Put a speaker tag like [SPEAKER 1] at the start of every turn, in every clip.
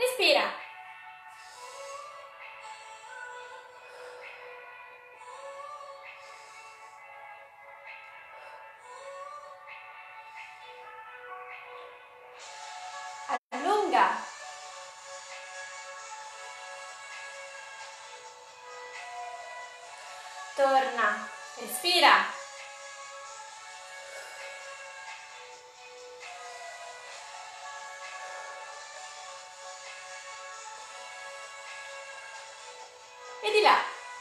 [SPEAKER 1] Respira. Allunga. Torna. Respira. E di là.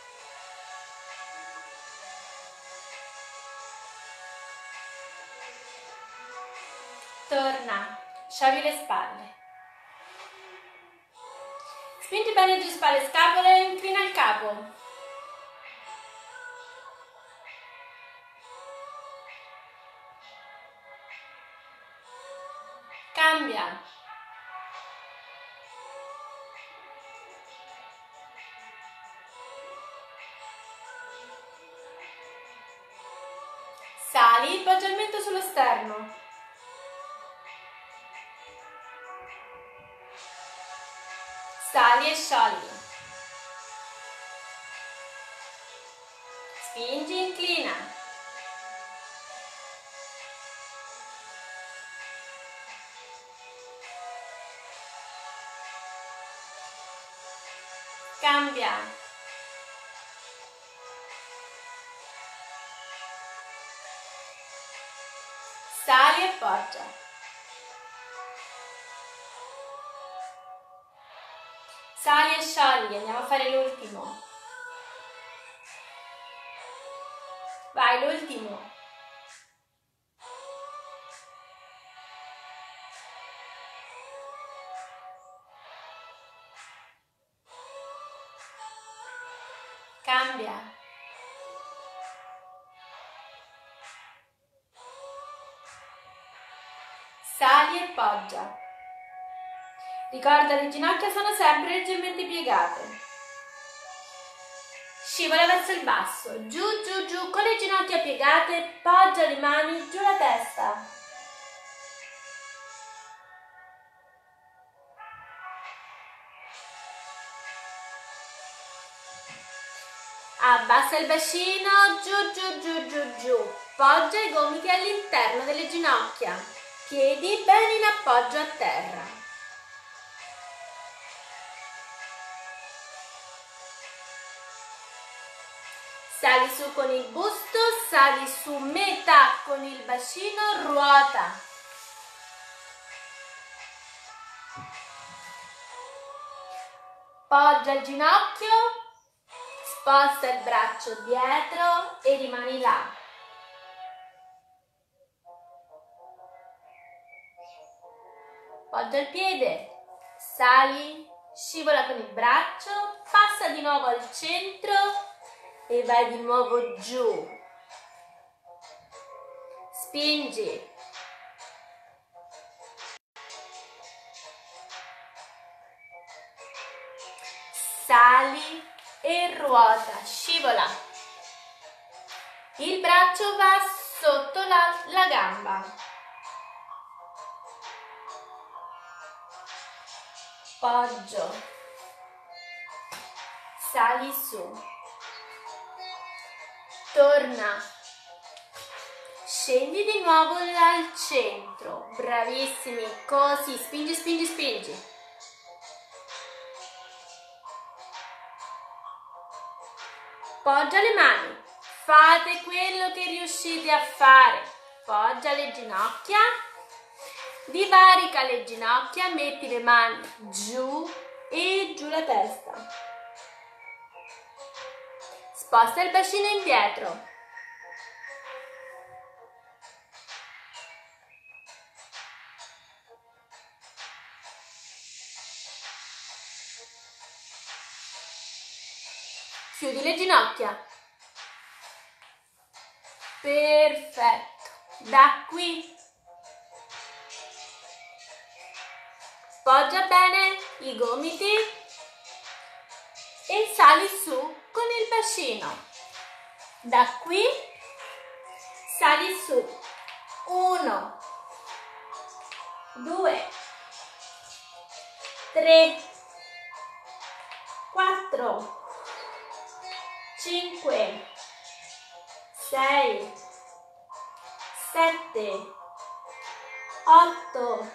[SPEAKER 1] Torna. Sciogli le spalle. Spingi bene giù spalle e scapole, inclina il capo. Cambia. Sali, poggia il mento sullo sterno. Sali e sciogli. Spingi, inclina. Cambia. Sali e poggia. Sali e sciogli, andiamo a fare l'ultimo. Vai, l'ultimo. Cambia. Sali e poggia. Ricorda, le ginocchia sono sempre leggermente piegate. Scivola verso il basso, giù, giù, giù, con le ginocchia piegate, poggia le mani, giù la testa. Abbassa il bacino, giù, giù, giù, giù, giù. Poggia i gomiti all'interno delle ginocchia. Piedi bene in appoggio a terra. Sali su con il busto, sali su metà con il bacino, ruota. Poggia il ginocchio, sposta il braccio dietro e rimani là. Poggia il piede, sali, scivola con il braccio, passa di nuovo al centro e vai di nuovo giù. Spingi. Sali e ruota, scivola. Il braccio va sotto la gamba. Poggio. Sali su. Torna. Scendi di nuovo al centro. Bravissimi. Così. Spingi, spingi, spingi. Poggia le mani. Fate quello che riuscite a fare. Poggia le ginocchia. Divarica le ginocchia. Metti le mani giù e giù la testa. Sposta il bacino indietro. Chiudi le ginocchia. Perfetto. Da qui. Poggia bene i gomiti e sali su con il bacino. Da qui sali su. 1, 2, 3, 4, 5, 6, 7, 8,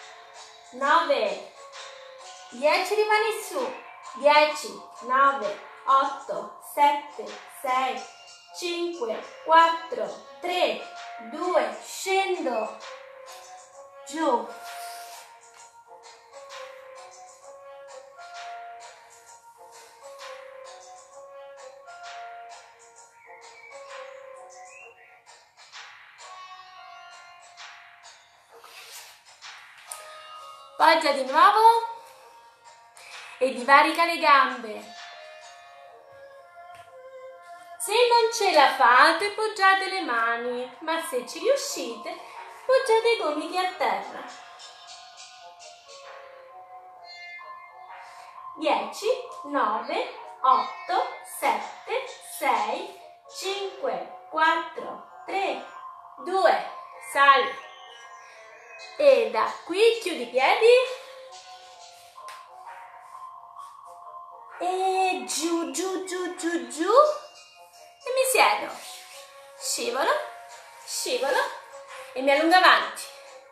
[SPEAKER 1] 9, 10, rimani su, 10, 9, 8, 7, 6, 5, 4, 3, 2, scendo, giù. Poggia di nuovo e divarica le gambe. Se non ce la fate, poggiate le mani, ma se ci riuscite, poggiate i gomiti a terra. 10, 9, 8, 7, 6, 5, 4, 3, 2, sali. E da qui chiudi i piedi. E giù, giù, giù, giù, giù. E mi siedo, scivolo, scivolo e mi allungo avanti.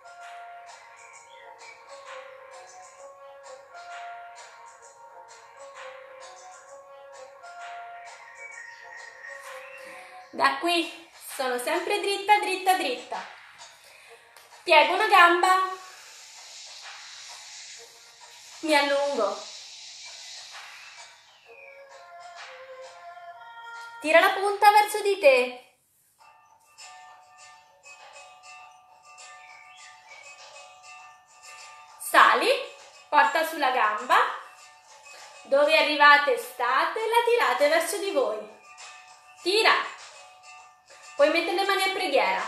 [SPEAKER 1] Da qui sono sempre dritta, dritta, dritta. Piego una gamba, mi allungo. Tira la punta verso di te. Sali, porta sulla gamba. Dove arrivate state, la tirate verso di voi. Tira. Puoi mettere le mani a preghiera.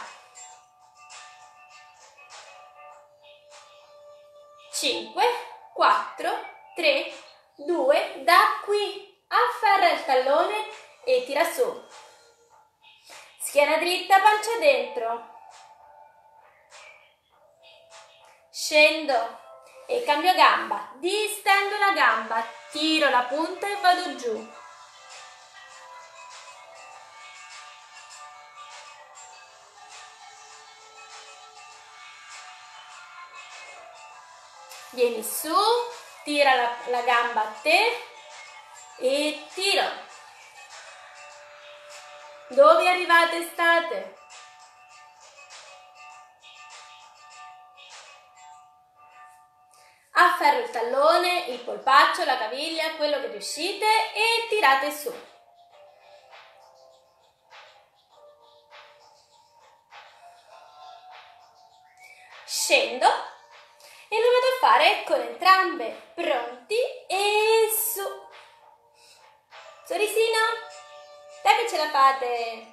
[SPEAKER 1] 5, 4, 3, 2, da qui. Afferra il tallone e tira su. Schiena dritta, pancia dentro. Scendo e cambio gamba. Distendo la gamba, tiro la punta e vado giù. Vieni su, tira la gamba a te e tiro. Dove arrivate state? Afferro il tallone, il polpaccio, la caviglia, quello che riuscite e tirate su. Scendo e lo vado a fare con entrambe. Pronti e su. Sorrisino. Dai che ce la fate!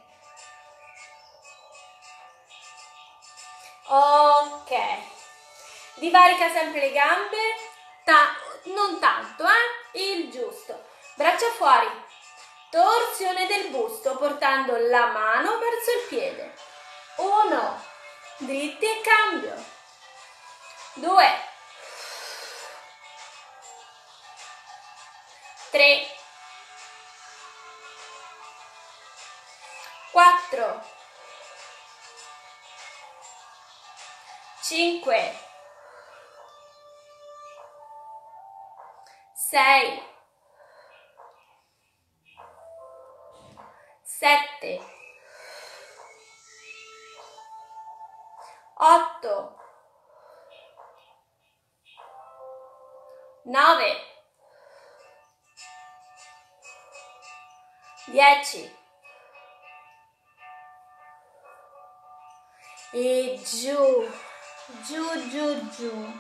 [SPEAKER 1] Ok. Divarica sempre le gambe, non tanto, il giusto. Braccia fuori. Torsione del busto portando la mano verso il piede. 1. Dritti e cambio. 2. 3. 4, 5, 6, 7, 8, 9, 10. E giù, giù, giù, giù.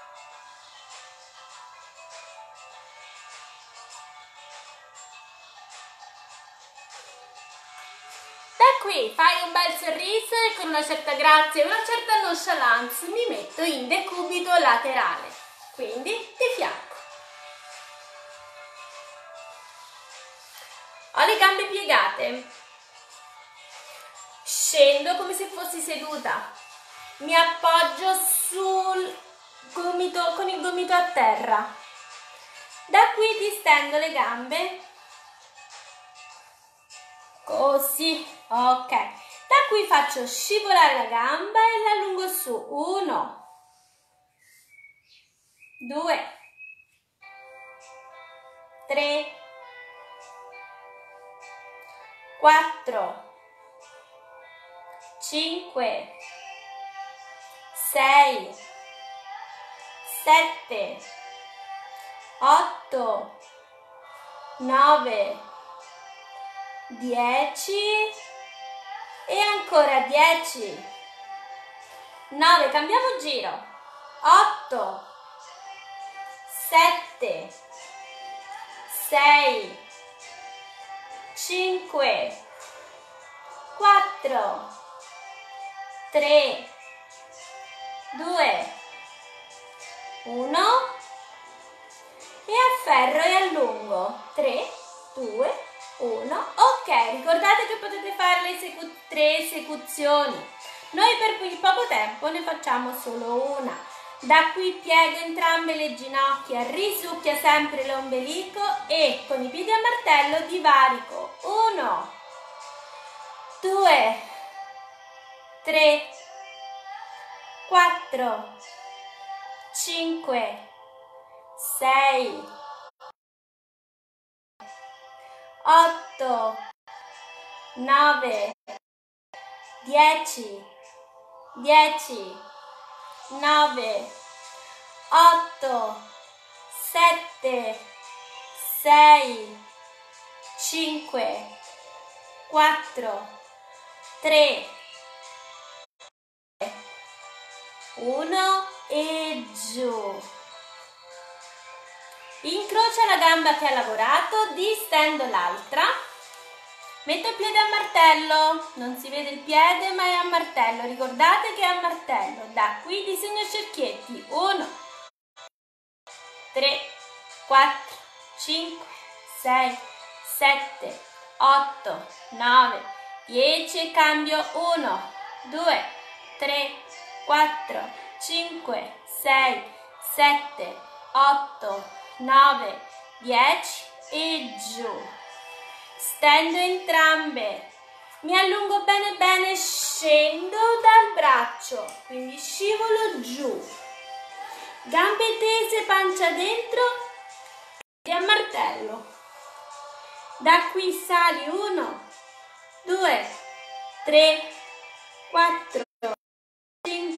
[SPEAKER 1] Da qui fai un bel sorriso e con una certa grazia e una certa nonchalance mi metto in decubito laterale, quindi di fianco. Ho le gambe piegate. Scendo come se fossi seduta, mi appoggio con il gomito a terra. Da qui distendo le gambe, così, ok. Da qui faccio scivolare la gamba e la allungo su. 1, 2, 3, 4, 5, 6, 7, 8, 9, 10 e ancora 10, 9, cambiamo giro, 8, 7, 6, 5, 4, 3, 2, 1 e afferro e allungo. 3, 2, 1. Ok, ricordate che potete fare le 3 esecuzioni. Noi per poco tempo ne facciamo solo una. Da qui piego entrambe le ginocchia, risucchia sempre l'ombelico e con i piedi a martello divarico. 1, 2, 3, 4, 5, 6, 8, 9, 10, 10, 9, 8, 7, 6, 5, 4, 3, 1 e giù. Incrocia la gamba che ha lavorato, distendo l'altra, metto il piede a martello, non si vede il piede ma è a martello, ricordate che è a martello, da qui disegno cerchietti, 1, 3, 4, 5, 6, 7, 8, 9, 10 e cambio, 1, 2, 3, 4, 5, 6, 7, 8, 9, 10 e giù. Stendo entrambe, mi allungo bene bene, scendo dal braccio, quindi scivolo giù. Gambe tese, pancia dentro e a martello. Da qui sali 1, 2, 3, 4, 5,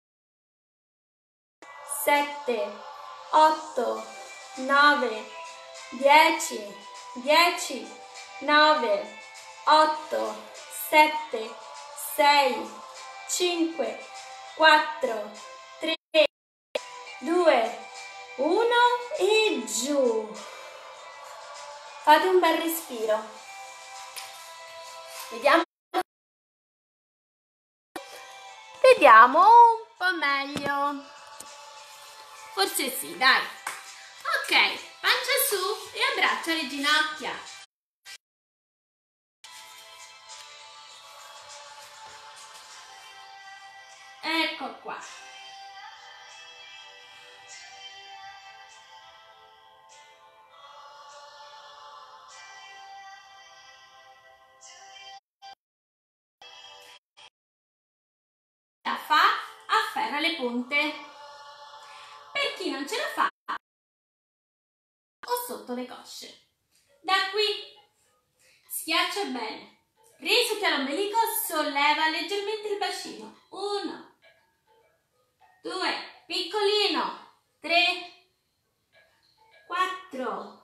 [SPEAKER 1] 7, 8, 9, 10, 10, 9, 8, 7, 6, 5, 4, 3, 2, 1 e giù. Fate un bel respiro. Vediamo un po' meglio. Forse sì, dai. Ok, pancia su e abbraccia le ginocchia. Ecco qua. La fa, afferra le punte. Per chi non ce la fa, o sotto le cosce. Da qui schiaccia bene. Risucchia l'ombelico, solleva leggermente il bacino. 1, 2, piccolino, 3, 4,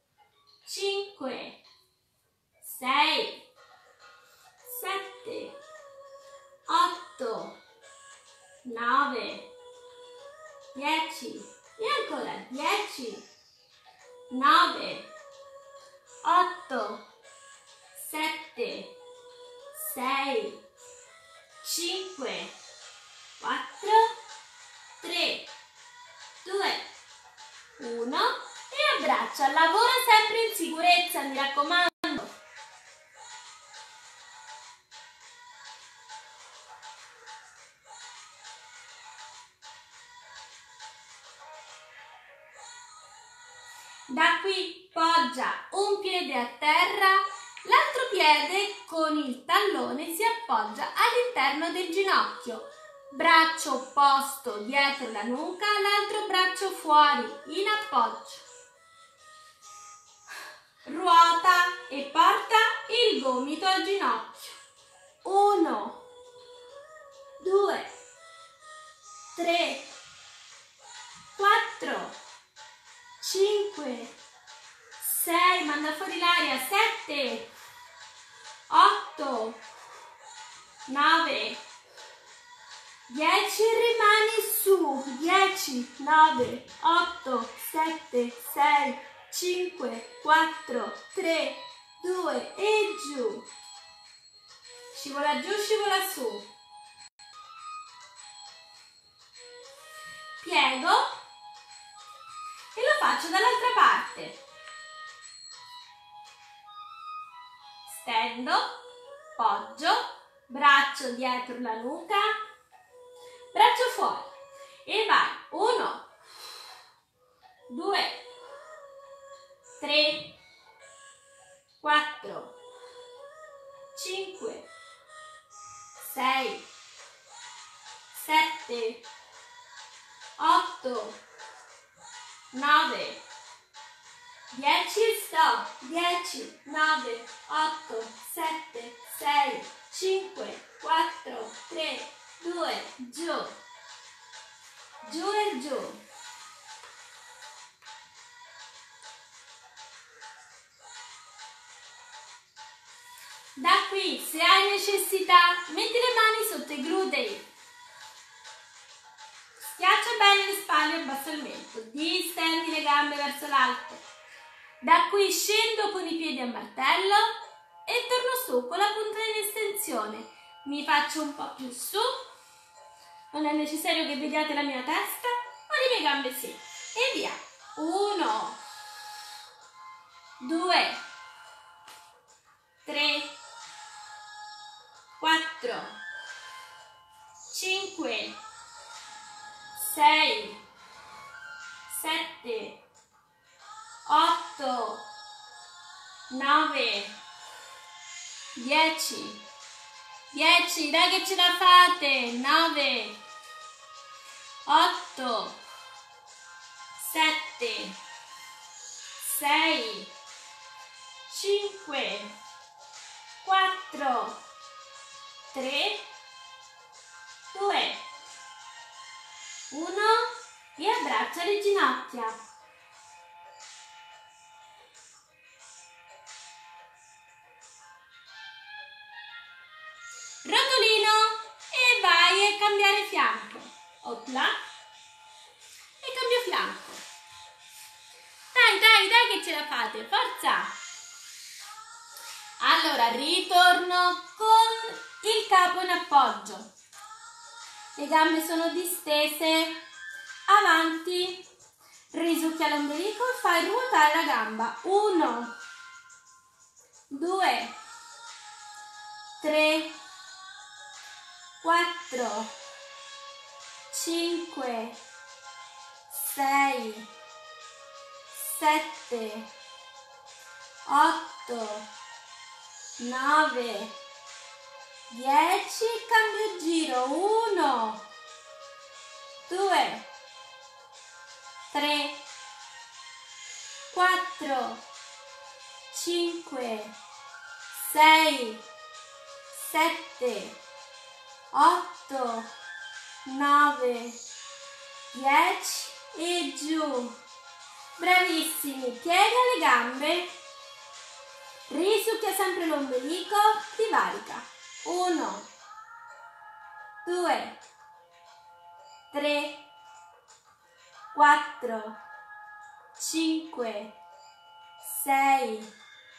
[SPEAKER 1] 5, 6, 7, 8, 9, 10 e ancora 10, 9, 8, 7, 6, 5, 4, 3, 2, 1 e abbraccia. Lavora sempre in sicurezza, mi raccomando. Da qui poggia un piede a terra, l'altro piede con il tallone si appoggia all'interno del ginocchio. Braccio opposto dietro la nuca, l'altro braccio fuori, in appoggio. Ruota e porta il gomito al ginocchio. 1, 2, 3, 4, 5, 6, manda fuori l'aria, 7, 8, 9, 10, rimani su, 10, 9, 8, 7, 6, 5, 4, 3, 2 e giù. Scivola giù, scivola su. Piego e lo faccio dall'altra parte. Stendo, poggio, braccio dietro la nuca, braccio fuori e vai. 1, 2, 3, 4, 5, 6, 7, 8, 9, 10, stop, 10, 9, 8, 7, 6, 5, 4, 3, 2, giù, giù e giù. Da qui, se hai necessità, metti le mani sotto i glutei. Schiaccia bene le spalle e abbassa il mento. Distendi le gambe verso l'alto. Da qui scendo con i piedi a martello e torno su con la punta in estensione. Mi faccio un po' più su. Non è necessario che vediate la mia testa, ma le mie gambe sì. E via. 1, 2, 3, 4, 5, 6, 7, 8, 9, 10, 10, dai che ce la fate, 9, 8, 7, 6, 5, 4, 3, 2, 1 e abbraccia le ginocchia. Rotolino e vai a cambiare fianco. Opla e cambio fianco. Dai, dai, dai che ce la fate, forza! Allora, ritorno con il capo in appoggio. Le gambe sono distese, avanti, risucchia l'ombelico e fai ruotare la gamba. 1, 2, 3, 4, 5, 6, 7, 8, 9, 10, cambio giro, 1, 2, 3, 4, 5, 6, 7, 8, 9, 10 e giù. Bravissimi, piega le gambe, risucchia sempre l'ombelico, divarica. 1, 2, 3, 4, 5, 6,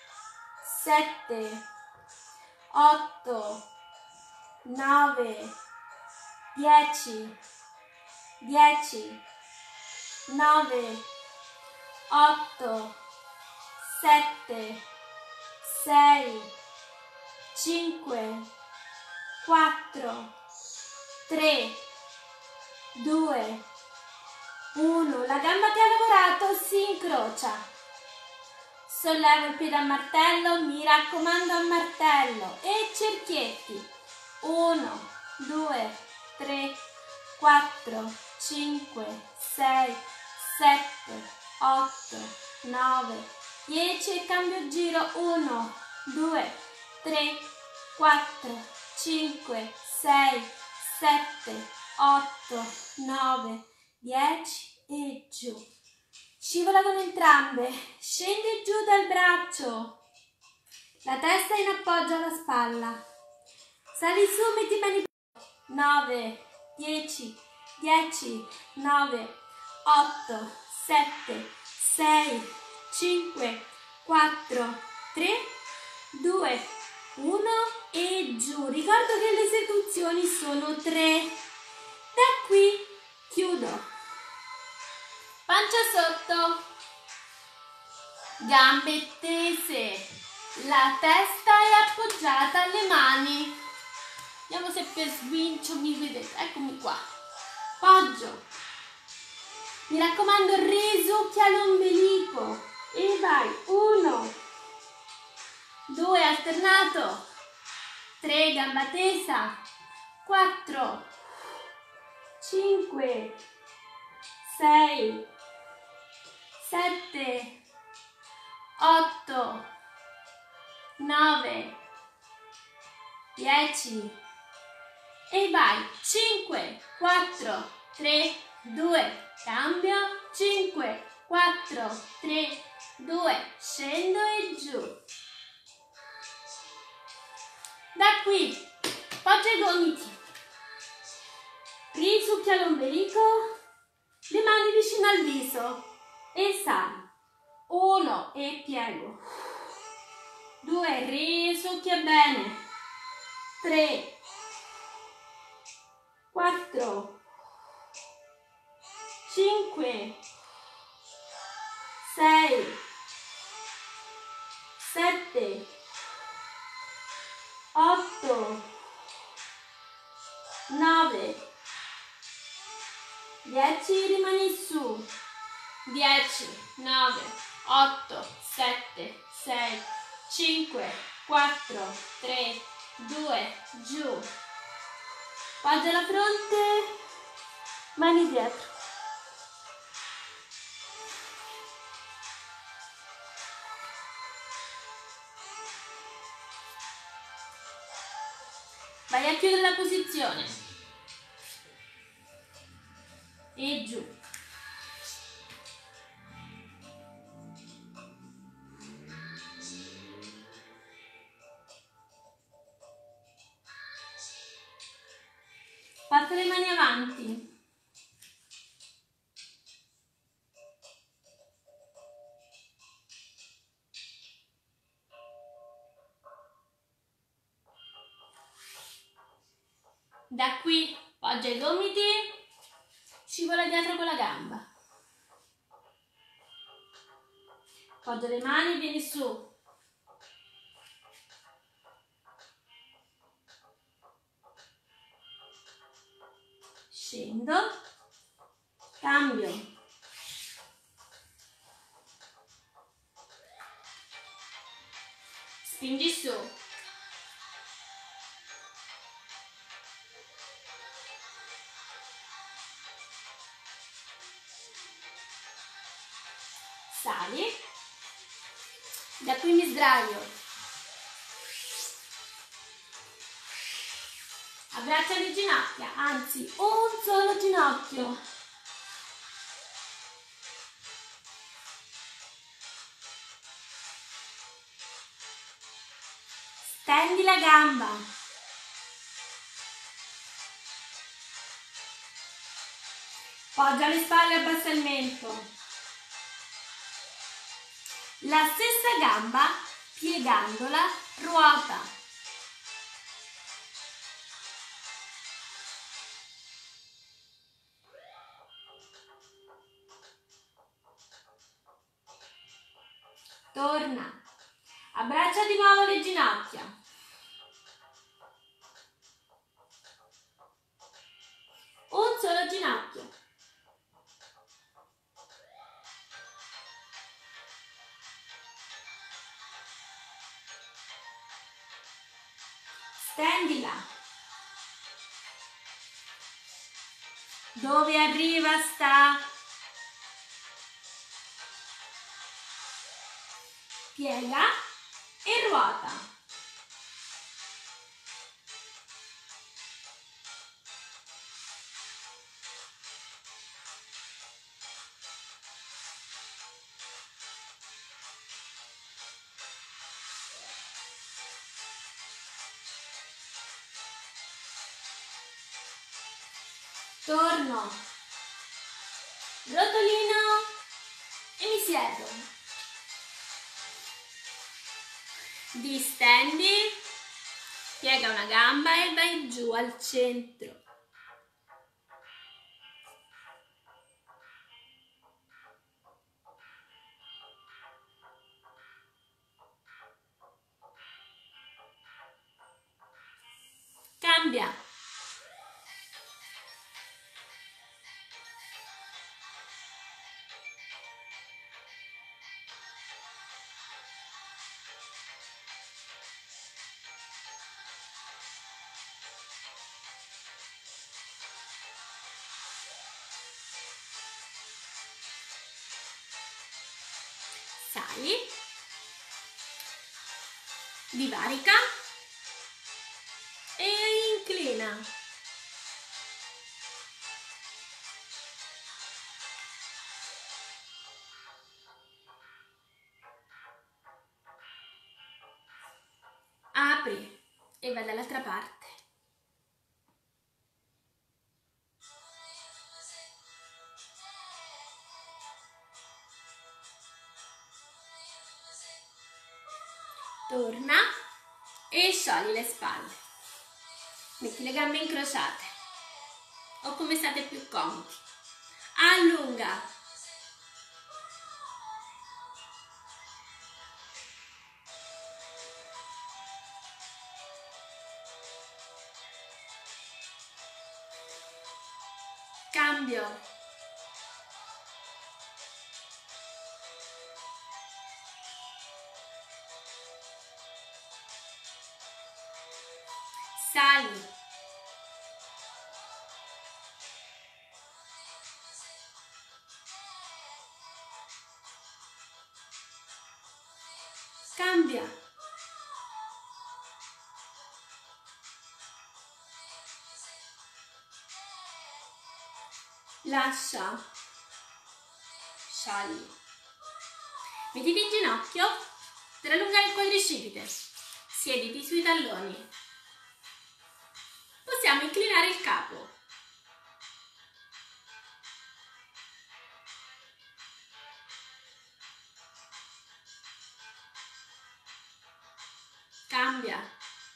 [SPEAKER 1] 7, 8, 9, 10, 10, 9, 8, 7, 6, 5, 4, 3, 2, 1. La gamba che ha lavorato si incrocia. sollevo il piede a martello, mi raccomando a martello, e cerchietti, 1, 2, 3, 4, 5, 6, 7, 8, 9, 10 e cambio giro, 1, 2, 3, 4, 5, 6, 7, 8, 9, 10 e giù. Scivola con entrambe, scendi giù dal braccio, la testa in appoggio alla spalla, sali su, metti i mani, 9, 10, 10, 9, 8, 7, 6, 5, 4, 3, 2, 1 e giù. Ricordo che le esecuzioni sono 3. Da qui chiudo. Pancia sotto, gambe tese, la testa è appoggiata alle mani. Vediamo se per svincio mi vedete. Eccomi qua. Poggio. Mi raccomando, risucchia l'ombelico. E vai. 1, 2, alternato. 3, gamba tesa. 4, 5, 6, 7, 8, 9, 10 e vai, 5, 4, 3, 2, cambio, 5, 4, 3, 2, scendo e giù. Da qui, poggia i gomiti, risucchia l'ombelico, le mani vicino al viso e sali. 1 e piego. 2, risucchia bene. 3, 4, 5, 6, 7, 8, 9, 10, rimani su. 10, 9, 8, 7, 6, 5, 4, 3, 2, giù. Poggia la fronte, mani dietro. Vai a chiudere la posizione. E giù. Porta le mani avanti. Da qui poggia i gomiti, scivola dietro con la gamba. Poggia le mani, vieni su. Scendo, cambio. Spingi su. Sali. Da qui mi sdraio. Abbraccia le ginocchia, anzi un solo ginocchio. Stendi la gamba. Poggia le spalle, abbassa il mento. La stessa gamba, piegandola, ruota. Torna. Abbraccia di nuovo le ginocchia. Un solo ginocchio. stendi là. Dove arriva sta. Piega e ruota. Torno, rotolino e mi siedo. Distendi, piega una gamba e vai giù al centro. Cambia. Sali, divarica e inclina. Apri e vai dall'altra parte. Torna e sciogli le spalle. Metti le gambe incrociate o come state più comodi. Allunga. Cambio. Sali. Cambia. Lascia. Sciogli. Mettiti in ginocchio per allungare il quadricipite. Siediti sui talloni. Possiamo inclinare il capo. Cambia.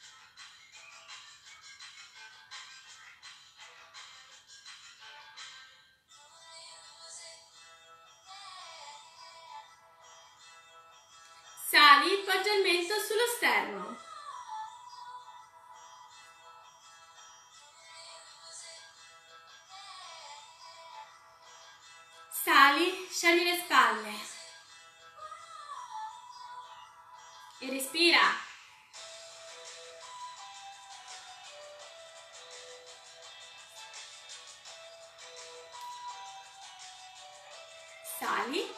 [SPEAKER 1] Sali, poggia il mento sullo sterno. Sali, sciogli le spalle. E respira. Sali.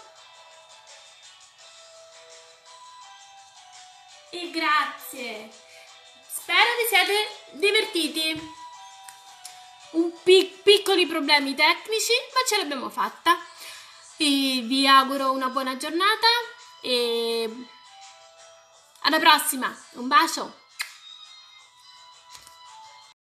[SPEAKER 1] E grazie. Spero vi siate divertiti. Piccoli problemi tecnici, ma ce l'abbiamo fatta. E vi auguro una buona giornata e alla prossima. Un bacio.